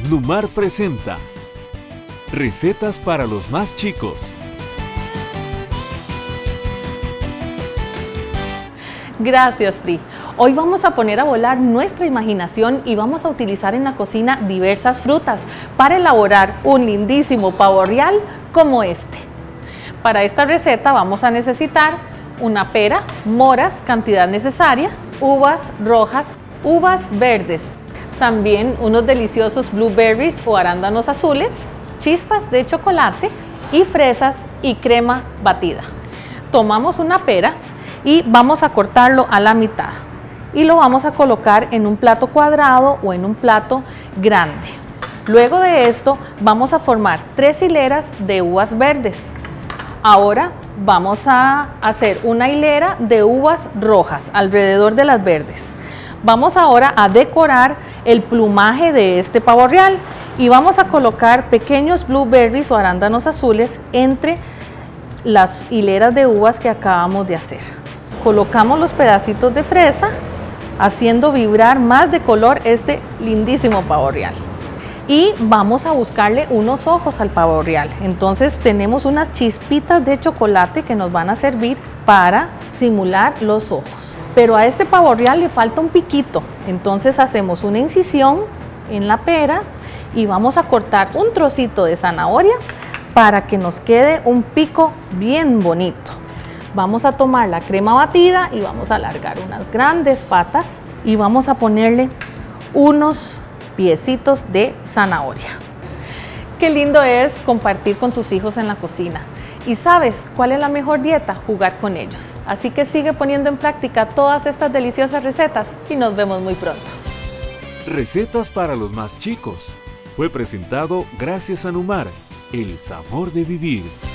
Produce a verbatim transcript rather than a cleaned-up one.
Numar presenta Recetas para los más chicos. Gracias, Pri. Hoy vamos a poner a volar nuestra imaginación y vamos a utilizar en la cocina diversas frutas para elaborar un lindísimo pavo real como este. Para esta receta vamos a necesitar una pera, moras, cantidad necesaria, uvas rojas, uvas verdes, también unos deliciosos blueberries o arándanos azules, chispas de chocolate y fresas y crema batida. Tomamos una pera y vamos a cortarlo a la mitad y lo vamos a colocar en un plato cuadrado o en un plato grande. Luego de esto vamos a formar tres hileras de uvas verdes. Ahora vamos a hacer una hilera de uvas rojas alrededor de las verdes. Vamos ahora a decorar el plumaje de este pavo real y vamos a colocar pequeños blueberries o arándanos azules entre las hileras de uvas que acabamos de hacer. Colocamos los pedacitos de fresa, haciendo vibrar más de color este lindísimo pavo real. Y vamos a buscarle unos ojos al pavo real. Entonces tenemos unas chispitas de chocolate que nos van a servir para simular los ojos. Pero a este pavo real le falta un piquito. Entonces hacemos una incisión en la pera y vamos a cortar un trocito de zanahoria para que nos quede un pico bien bonito. Vamos a tomar la crema batida y vamos a alargar unas grandes patas y vamos a ponerle unos piecitos de zanahoria. Qué lindo es compartir con tus hijos en la cocina. ¿Y sabes cuál es la mejor dieta? Jugar con ellos. Así que sigue poniendo en práctica todas estas deliciosas recetas y nos vemos muy pronto. Recetas para los más chicos. Fue presentado gracias a Numar, el sabor de vivir.